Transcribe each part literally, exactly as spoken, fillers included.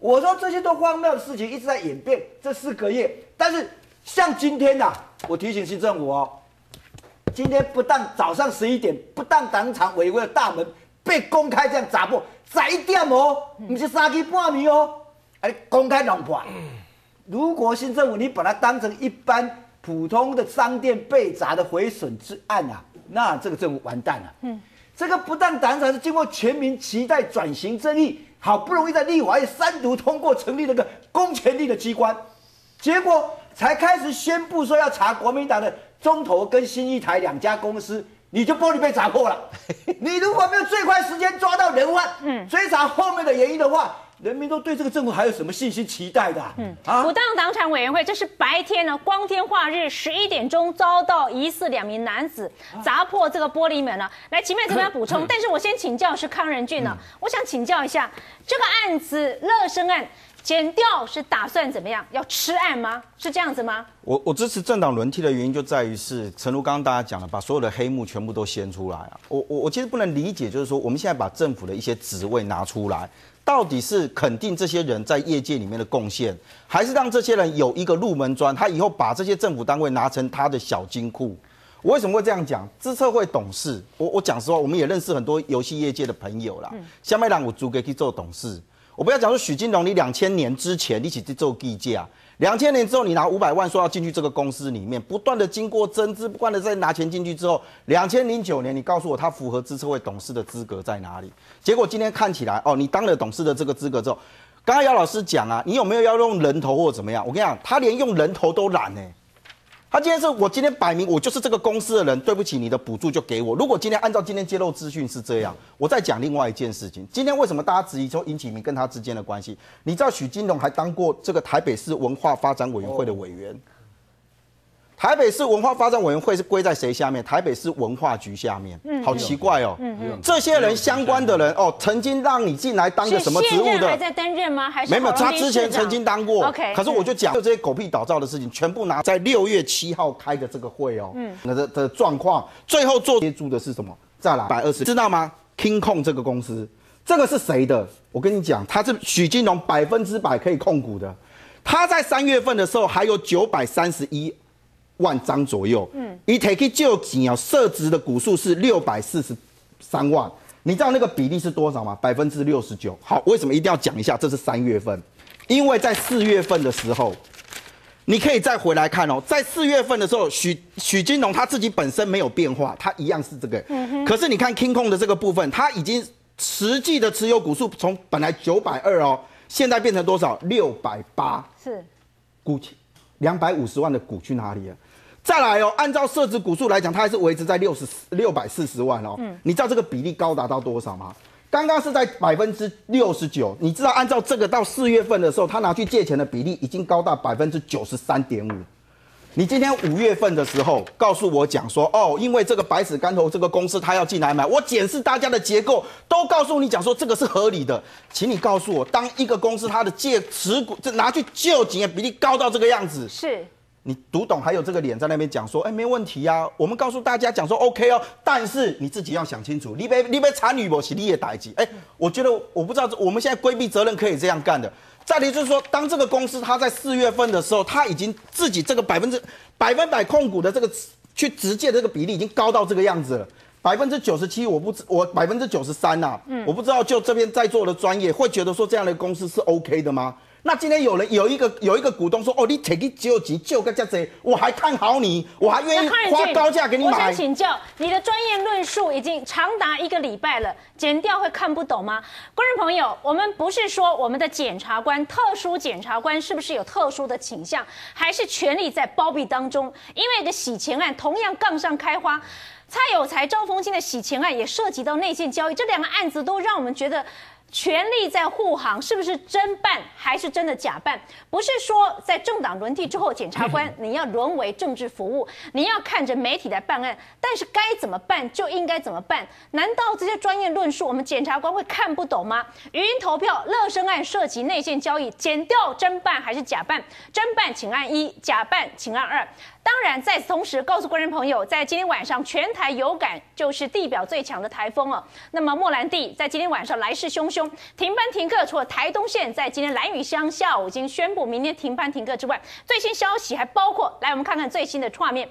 我说这些都荒谬的事情一直在演变，这四个月。但是像今天呐、啊，我提醒新政府哦，今天不但早上十一点，不但党场委员会的大门被公开这样砸破，十一点哦，不是三更半暝哦，哎，公开弄破。如果新政府你把它当成一般普通的商店被砸的毁损之案啊，那这个政府完蛋了。嗯，这个不但党场是经过全民期待转型正义。好不容易在立法院三读通过成立了个公权力的机关，结果才开始宣布说要查国民党的中投跟新一台两家公司，你就玻璃被砸破了。你如果没有最快时间抓到人犯，嗯，追查后面的原因的话，人民都对这个政府还有什么信心期待的、啊？嗯啊，不当党产委员会，这是白天呢，光天化日，十一点钟遭到疑似两名男子砸破这个玻璃门了。来，前面怎么样补充？但是我先请教是康仁俊呢，我想请教一下，这个案子乐生案，检调是打算怎么样？要吃案吗？是这样子吗？ 我我支持政党轮替的原因就在于是，诚如刚刚大家讲的，把所有的黑幕全部都掀出来啊！我我我其实不能理解，就是说我们现在把政府的一些职位拿出来。到底是肯定这些人在业界里面的贡献，还是让这些人有一个入门砖，他以后把这些政府单位拿成他的小金库？我为什么会这样讲？资策会董事，我我讲实话，我们也认识很多游戏业界的朋友啦。下面让我租给去做董事，我不要讲说许金龙，你两千年之前你一起去做计价。两千年之后，你拿五百万说要进去这个公司里面，不断的经过增资，不断的再拿钱进去之后，两千零九年，你告诉我他符合资策会董事的资格在哪里？结果今天看起来，哦，你当了董事的这个资格之后，刚刚姚老师讲啊，你有没有要用人头或怎么样？我跟你讲，他连用人头都懒呢、欸。他今天是我今天摆明我就是这个公司的人，对不起，你的补助就给我。如果今天按照今天揭露资讯是这样，我再讲另外一件事情。今天为什么大家质疑说殷启明跟他之间的关系？你知道许金龙还当过这个台北市文化发展委员会的委员。台北市文化发展委员会是归在谁下面？台北市文化局下面，嗯、好奇怪哦。嗯嗯、这些人相关的人哦，曾经让你进来当个什么职务的？ 还在担任吗？还是没有？他之前曾经当过。 OK。 可是我就讲，就这些狗屁倒灶的事情，全部拿在六月七号开的这个会哦，嗯，的的状况，最后做接住的是什么？再来百二十，知道吗 ？King 控这个公司，这个是谁的？我跟你讲，他是许金龙百分之百可以控股的。他在三月份的时候还有九百三十一。万张左右，嗯，以 take 就钱哦，设值的股数是六百四十三万，你知道那个比例是多少吗？百分之六十九。好，为什么一定要讲一下？这是三月份，因为在四月份的时候，你可以再回来看哦，在四月份的时候，许许金龙他自己本身没有变化，他一样是这个，嗯哼。可是你看 King 控的这个部分，他已经实际的持有股数从本来九百二哦，现在变成多少？六百八， 是股两百五十万的股去哪里了？再来哦，按照设置股数来讲，它还是维持在六十六百四十万哦。嗯，你知道这个比例高达到多少吗？刚刚是在百分之六十九，你知道按照这个到四月份的时候，他拿去借钱的比例已经高达百分之九十三点五。你今天五月份的时候告诉我讲说，哦，因为这个百尺竿头这个公司他要进来买，我检视大家的结构，都告诉你讲说这个是合理的，请你告诉我，当一个公司它的借持股这拿去救急的比例高到这个样子， 是。 你读懂还有这个脸在那边讲说，哎、欸，没问题啊，我们告诉大家讲说 OK 哦，但是你自己要想清楚，你被你被参与不是你的代志。哎，我觉得我不知道我们现在规避责任可以这样干的。再来就是说，当这个公司它在四月份的时候，它已经自己这个百分之百分百控股的这个去直借的这个比例已经高到这个样子了。百分之九十七，我不知我百分之九十三呐，嗯，我不知道就这边在座的专业会觉得说这样的公司是 OK 的吗？那今天有人有一个有一个股东说，哦，你 take 救急救个这样子，我还看好你，我还愿意花高价给你买。 我想请教你的专业论述已经长达一个礼拜了，检调会看不懂吗？观众朋友，我们不是说我们的检察官特殊检察官是不是有特殊的倾向，还是权力在包庇当中？因为一个洗钱案同样杠上开花。蔡有才、赵丰金的洗钱案也涉及到内线交易，这两个案子都让我们觉得权力在护航，是不是真办还是真的假办？不是说在政党轮替之后，检察官你要沦为政治服务，你要看着媒体来办案，但是该怎么办就应该怎么办？难道这些专业论述我们检察官会看不懂吗？语音投票，乐生案涉及内线交易，检调真办还是假办？真办请按一，假办请按二。 当然，在此同时，告诉观众朋友，在今天晚上全台有感就是地表最强的台风哦。那么莫兰蒂在今天晚上来势汹汹，停班停课。除了台东县在今天兰屿乡下午已经宣布明天停班停课之外，最新消息还包括，来我们看看最新的画面。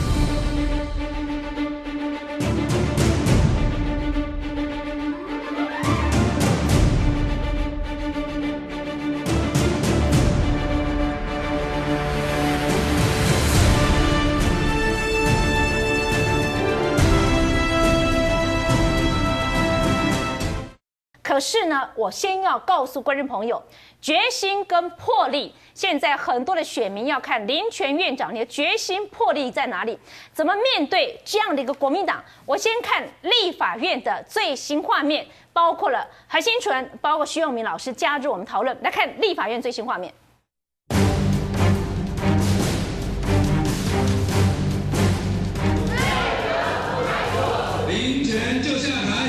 可是呢，我先要告诉观众朋友，决心跟魄力，现在很多的选民要看林全院长，你的决心魄力在哪里？怎么面对这样的一个国民党？我先看立法院的最新画面，包括了何新纯，包括徐永明老师加入我们讨论。来看立法院最新画面。 林全就下台。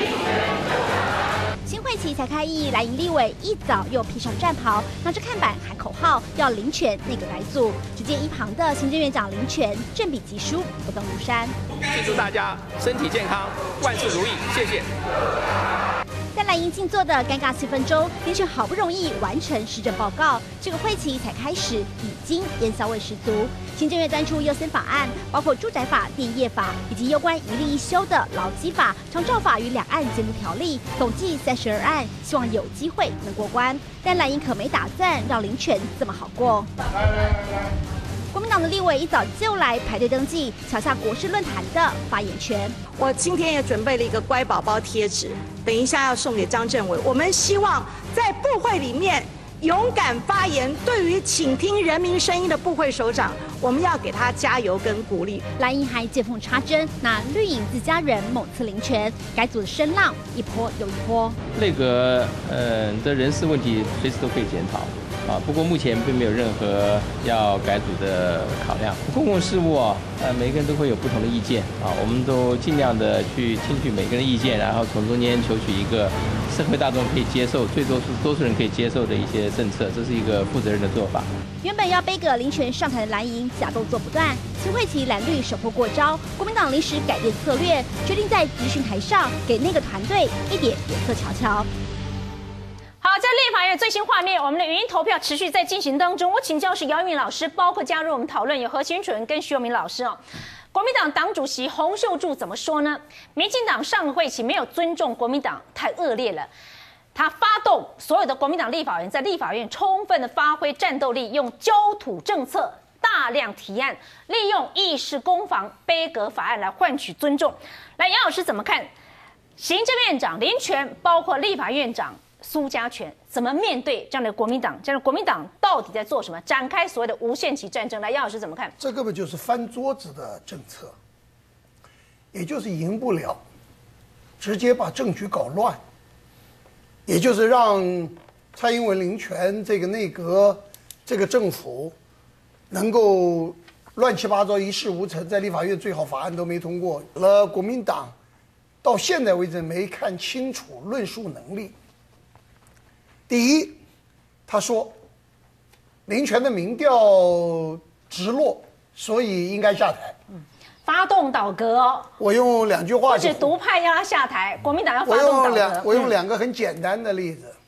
会期才开议，蓝营立委一早又披上战袍，拿着看板喊口号，要林全内阁改组。只见一旁的行政院长林全振笔疾书，不动如山。 预祝大家身体健康，万事如意，谢谢。 在蓝营静坐的尴尬气氛中，林全好不容易完成施政报告，这个会期才开始，已经烟骚味十足。行政院端出优先法案，包括住宅法、电业法以及有关一例一休的劳基法、长照法与两岸监督条例，总计三十二案，希望有机会能过关。但蓝营可没打算让林全这么好过。来来来来。国民党的立委一早就来排队登记，抢下国事论坛的发言权。 我今天也准备了一个乖宝宝贴纸，等一下要送给张政委。我们希望在部会里面勇敢发言，对于倾听人民声音的部会首长，我们要给他加油跟鼓励。 蓝营还见缝插针，拿绿营自家人猛刺林全，改组的声浪一波又一波。 内阁呃的人事问题随时都可以检讨。啊，不过目前并没有任何要改组的考量。公共事务啊，呃，每个人都会有不同的意见啊，我们都尽量的去听取每个人的意见，然后从中间求取一个社会大众可以接受、最多数多数人可以接受的一些政策，这是一个负责任的做法。 原本要背个林全上台的蓝营假动作不断，新会期蓝绿首波过招，国民党临时改变策略，决定在质询台上给那个团队一点颜色瞧瞧。 好，在立法院最新画面，我们的语音投票持续在进行当中。我请教是姚一鸣老师，包括加入我们讨论有何新纯跟徐永明老师哦。国民党党主席洪秀柱怎么说呢？民进党上个会期没有尊重国民党，太恶劣了。他发动所有的国民党立法员在立法院充分的发挥战斗力，用焦土政策、大量提案，利用议事攻防、杯葛法案来换取尊重。来，杨老师怎么看？行政院长林全，包括立法院长苏家全怎么面对这样的国民党？这样的国民党到底在做什么？展开所谓的无限期战争？来，杨老师怎么看？ 这根本就是翻桌子的政策，也就是赢不了，直接把政局搞乱，也就是让蔡英文、林全这个内阁、这个政府能够乱七八糟、一事无成，在立法院最好法案都没通过。了，国民党到现在为止没看清楚论述能力。第一，他说林全的民调直落，所以应该下台。 嗯，发动倒阁哦。我用两句话， 不止独派要他下台，国民党要发动倒阁。 我用两，我用两个很简单的例子，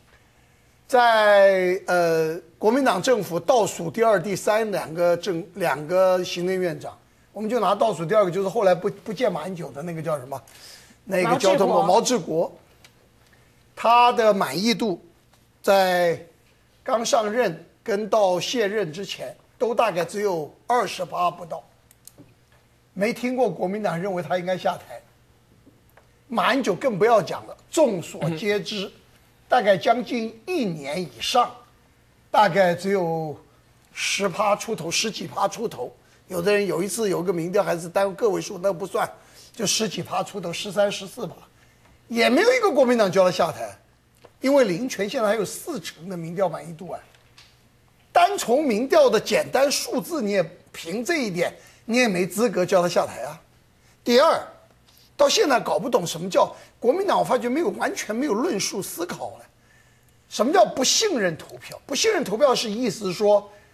在呃国民党政府倒数第二、第三两个政两个行政院长，我们就拿倒数第二个，就是后来不不见马英九的那个叫什么，那个交通部毛治国，他的满意度在刚上任跟到卸任之前都大概只有二十八不到，没听过国民党认为他应该下台。马英九更不要讲了，众所皆知，嗯、大概将近一年以上，大概只有十趴出头，十几趴出头。有的人有一次有个民调还是单个位数，那不算，就十几趴出头，十三、十四趴，也没有一个国民党叫他下台。因为林全现在还有四成的民调满意度啊，单从民调的简单数字，你也凭这一点，你也没资格叫他下台啊。第二，到现在搞不懂什么叫国民党，我发觉没有完全没有论述思考了。什么叫不信任投票？不信任投票是意思是说，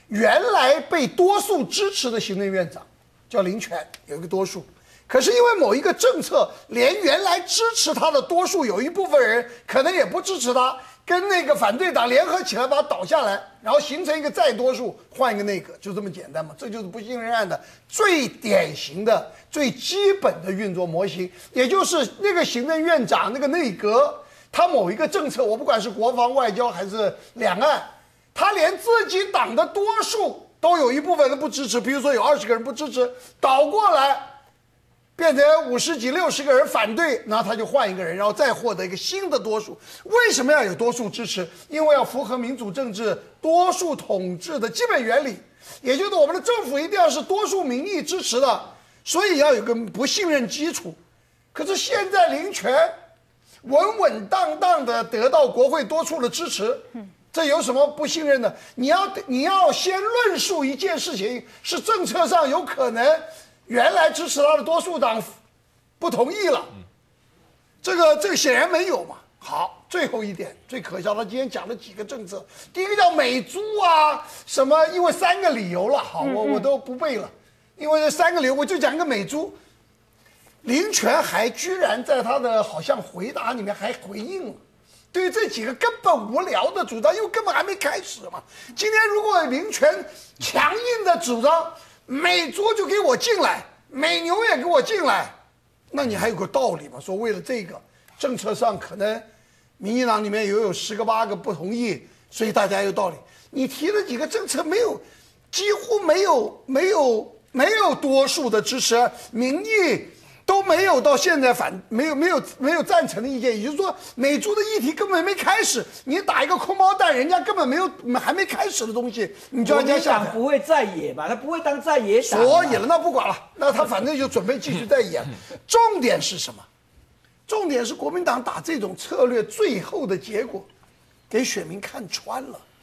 原来被多数支持的行政院长叫林权，有一个多数。可是因为某一个政策，连原来支持他的多数有一部分人可能也不支持他，跟那个反对党联合起来把他倒下来，然后形成一个再多数，换一个内阁，就这么简单嘛。这就是不信任案的最典型的、最基本的运作模型，也就是那个行政院长、那个内阁，他某一个政策，我不管是国防、外交还是两岸，他连自己党的多数都有一部分人不支持，比如说有二十个人不支持，倒过来。变成五十几、六十个人反对，然后他就换一个人，然后再获得一个新的多数。为什么要有多数支持？因为要符合民主政治多数统治的基本原理，也就是我们的政府一定要是多数民意支持的，所以要有个不信任基础。可是现在林权稳稳当当的得到国会多数的支持，这有什么不信任的？你要你要先论述一件事情是政策上有可能。原来支持他的多数党不同意了，这个这个显然没有嘛。好，最后一点最可笑，他今天讲了几个政策，第一个叫美猪啊，什么？因为三个理由了，好，我我都不背了，因为这三个理由，我就讲个美猪。林权还居然在他的好像回答里面还回应了，对于这几个根本无聊的主张，因为根本还没开始嘛。今天如果林权强硬的主张。美猪就给我进来，美牛也给我进来，那你还有个道理吗？说为了这个政策上可能民进党里面也有十个八个不同意，所以大家有道理。你提了几个政策没有，几乎没有没有没有多数的支持，民意都没有到现在反没有没有没有赞成的意见，也就是说美猪的议题根本没开始，你打一个空包弹，人家根本没有还没开始的东西，你就要加下台。 不会在野嘛，他不会当在野党。 所以了，那不管了，那他反正就准备继续在野。重点是什么？重点是国民党打这种策略，最后的结果给选民看穿了。